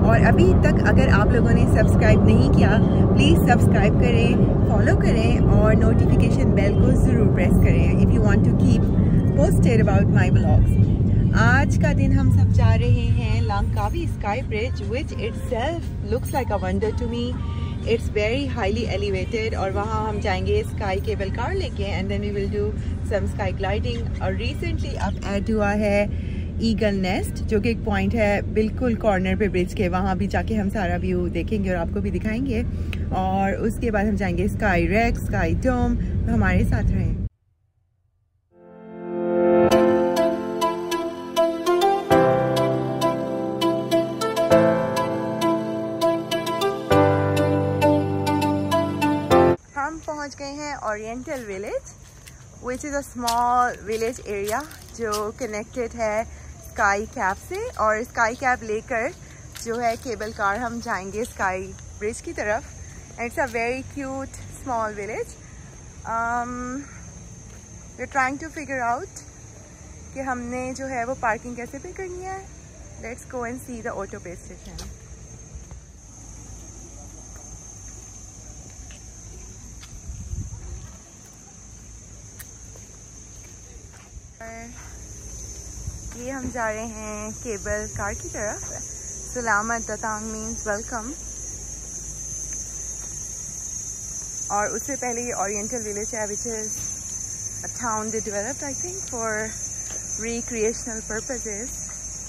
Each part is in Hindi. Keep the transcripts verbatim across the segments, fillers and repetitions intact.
और अभी तक अगर आप लोगों ने सब्सक्राइब नहीं किया, प्लीज़ सब्सक्राइब करें, फॉलो करें और नोटिफिकेशन बेल को ज़रूर प्रेस करें if you want to keep posted about my vlogs. आज का दिन हम सब जा रहे हैं Langkawi sky bridge, which itself looks like a wonder to me. It's very highly elevated और वहाँ हम जाएंगे स्काई केबल कार लेके and then we will do some sky gliding. और रिसेंटली अब ऐड हुआ है ईगल नेस्ट, जो कि एक पॉइंट है बिल्कुल कॉर्नर पे ब्रिज के, वहाँ भी जाके हम सारा व्यू देखेंगे और आपको भी दिखाएंगे। और उसके बाद हम जाएंगे स्काई रेक, स्काई डोम। तो हमारे साथ रहें। हम पहुँच गए हैं oriental village, which is a small village area जो कनेक्टेड है स्काई कैब से। और स्काई कैब लेकर जो है केबल कार हम जाएंगे स्काई ब्रिज की तरफ। It's a very cute small village. We are trying to figure out कि हमने जो है वो पार्किंग कैसे पे करनी है। Let's go and see the auto pay station. ये हम जा रहे हैं केबल कार की तरफ। सलामत दतांग मीन्स वेलकम। और उससे पहले ये ओरिएंटल विलेज है, which is a town they developed I think for recreational purposes.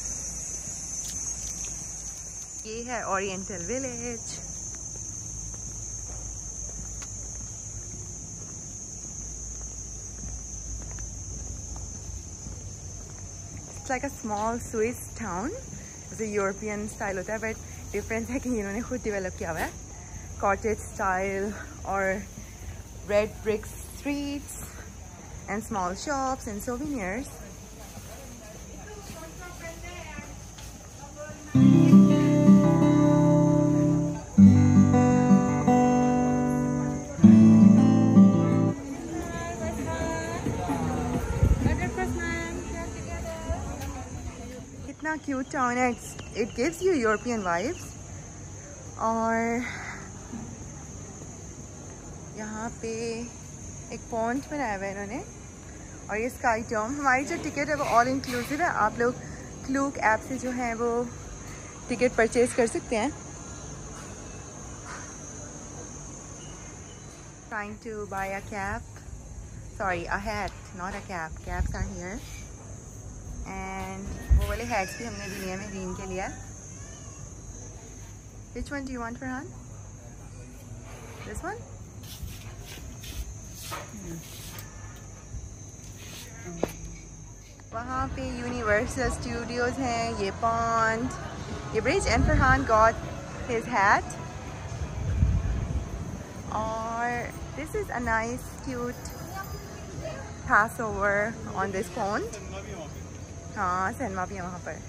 ये है oriental village. Like a small Swiss town, जैसे यूरोपियन स्टाइल होता है, बट डिफरेंस है कि इन्होंने खुद डेवलप किया हुआ है। कॉटेज स्टाइल और red brick streets and small shops and souvenirs. कितना क्यूट टाउन है। It gives you European vibes. और यहाँ पे एक पॉइंट बनाया हुआ है इन्होंने। और ये स्काई डोम। हमारी जो टिकट है वो ऑल इंक्लूसिव है। आप लोग क्लूक ऐप से जो है वो टिकट परचेज कर सकते हैं। Trying to buy a cap, sorry a hat, not a cap. Caps are here and वो वाले हैट्स भी हमने लिए हैं, ग्रीन के लिए। Which one do you want, Farhan? This one? Hmm. वहाँ पे यूनिवर्सल स्टूडियोज हैं, ये पॉन्ड, ये bridge. And Farhan got his hat. और this is a nice cute pass over on this pond. हाँ, सैनमा भी है वहाँ पर।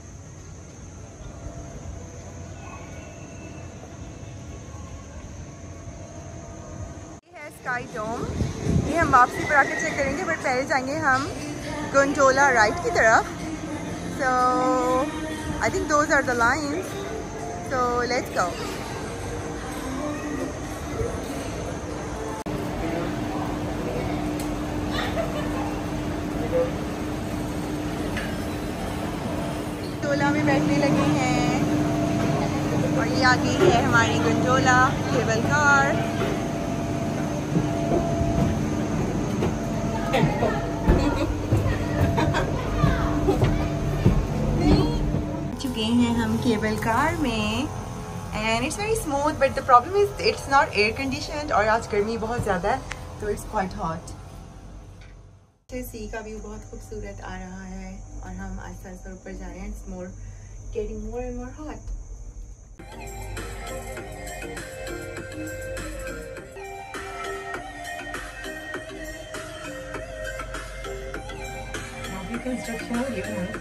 ये है स्काई डोम। ये हम वापसी पर आकर चेक करेंगे, बट पहले जाएंगे हम गोंडोला राइड की तरफ। So I think those are the lines, so let's go. Gondola में बैठने लगे हैं और ये आ गई है हमारी गोंडोला केबल कार। चुके हैं हम केबल कार में and it's very smooth, but the problem is it's not air conditioned और आज गर्मी बहुत ज़्यादा है, तो इट्स क्वाइट हॉट। सी का व्यू बहुत खूबसूरत आ रहा है और हम आस्ते आस्ते ऊपर जा रहे हैं। It's more getting more and more hot. अभी कंस्ट्रक्शन हो रही है।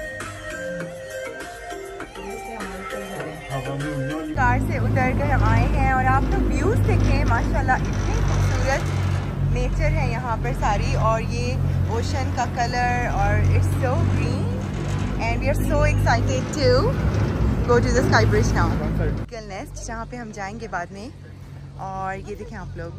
कार से उतर कर हम आए हैं और आप लोग व्यूज देखें, माशाल्लाह इतनी खूबसूरत नेचर है यहाँ पर सारी। और ये ओशन का कलर और it's so green and we are so excited to go to the sky bridge now. Eagle Nest जहाँ पे हम जाएंगे बाद में, और ये देखें आप लोग।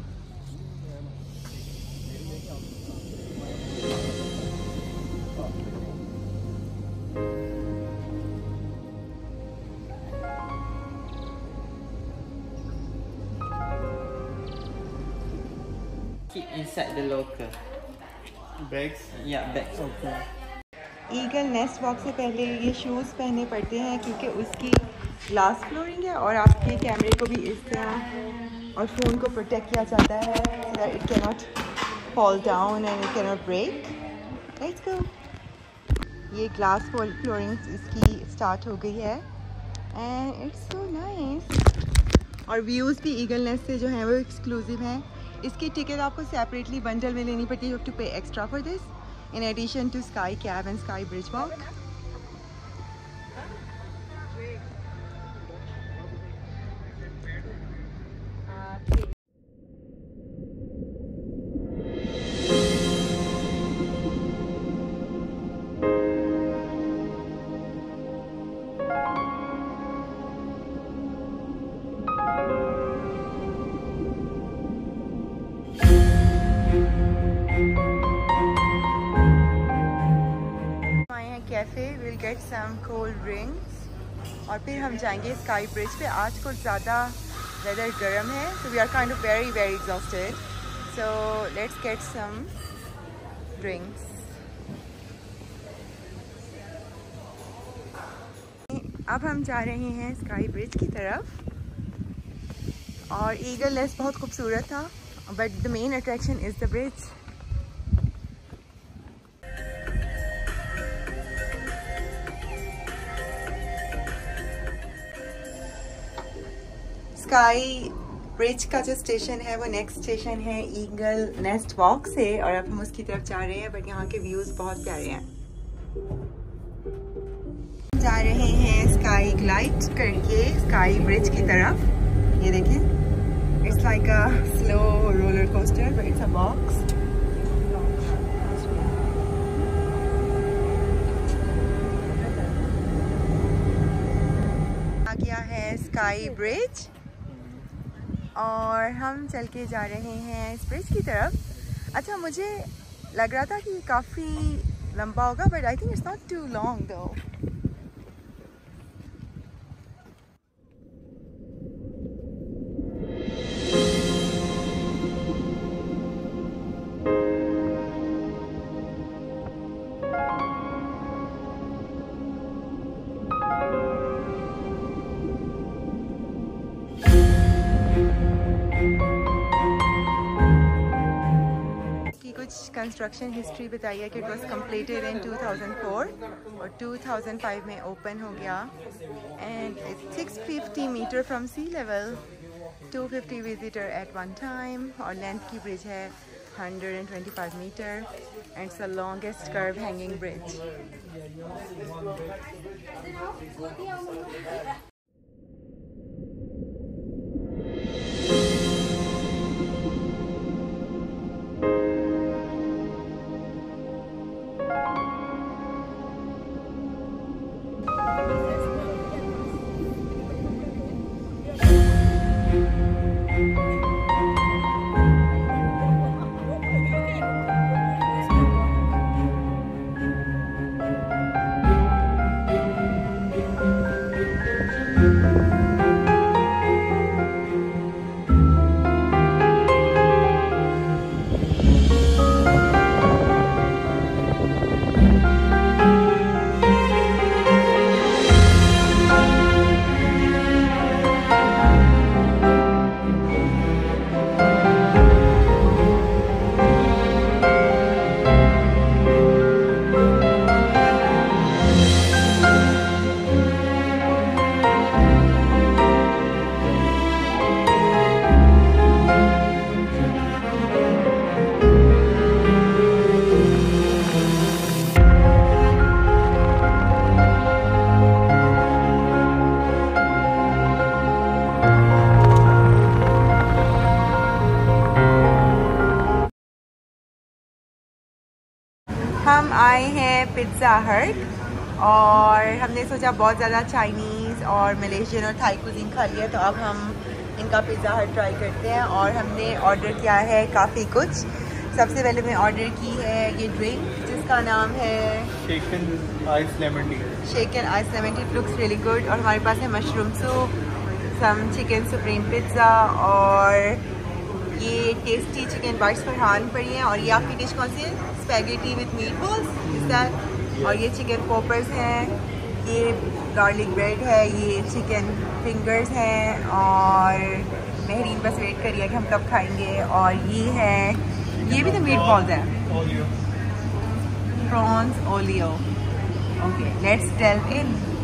Keep inside the locker. Bags? Yeah, bags. Okay. Eagle nest walk से पहले ये शूज़ पहनने पड़ते हैं क्योंकि उसकी ग्लास फ्लोरिंग है और आपके कैमरे को भी इस तरह और फ़ोन को प्रोटेक्ट किया जाता है so that it cannot fall down and it cannot break. Let's go. ये ग्लास फ्लोरिंग इसकी स्टार्ट हो गई है and it's so nice. और व्यूज़ भी ईगल नेस्ट से जो हैं वो एक्सक्लूसिव हैं। इसकी टिकट आपको सेपरेटली बंडल में लेनी पड़ती है, you have to pay extra for this in addition to Sky Cab and Sky Bridge Walk. Cafe will get some cold drinks और फिर हम जाएंगे स्काई ब्रिज पे। आज कुछ ज़्यादा वेदर गर्म है, so we are kind of very very exhausted, so let's get some drinks. अब हम जा रहे हैं स्काई ब्रिज की तरफ और ईगल नेस्ट बहुत खूबसूरत था, but the main attraction is the bridge. Sky bridge का जो स्टेशन है वो नेक्स्ट स्टेशन है ईगल नेस्ट वॉक से, और अब हम उसकी तरफ जा रहे हैं, बट यहाँ के व्यूज़ बहुत प्यारे हैं। जा रहे हैं स्काई ग्लाइड करके स्काई ब्रिज की तरफ। ये देखें, it's like a slow roller coaster but it's a box. आ गया है स्काई ब्रिज और हम चल के जा रहे हैं इस ब्रिज की तरफ। अच्छा, मुझे लग रहा था कि ये काफ़ी लंबा होगा, but I think it's not too long though. Construction history बताइए कि it was completed in two thousand four और टू थाउजेंड फाइव में ओपन हो गया and six fifty meter from sea level, two fifty visitor at one time, और लेंथ की ब्रिज है hundred twenty five meter and it's the longest curve hanging bridge. हम आए हैं पिज़्ज़ा हट और हमने सोचा बहुत ज़्यादा चाइनीज़ और मलेशियन और थाई कुजीन खा लिया, तो अब हम इनका पिज़्ज़ा हट ट्राई करते हैं। और हमने ऑर्डर किया है काफ़ी कुछ। सबसे पहले मैं ऑर्डर की है ये ड्रिंक जिसका नाम है shaken ice lemon tea. Shaken ice lemon tea, looks really good. और हमारे पास है mushroom soup, some chicken supreme pizza और ये टेस्टी चिकन बाइट्स फरहान पड़ी हैं। और ये आपकी डिश कौन सी है? Spaghetti with meat balls is that. और ये चिकन पॉपर्स हैं, ये गार्लिक ब्रेड है, ये चिकन फिंगर्स हैं। और महरीन बस वेट करिए कि हम कब खाएंगे। और ये है, ये भी तो मीट बॉल्स है, prawns olio. Okay, let's delve in.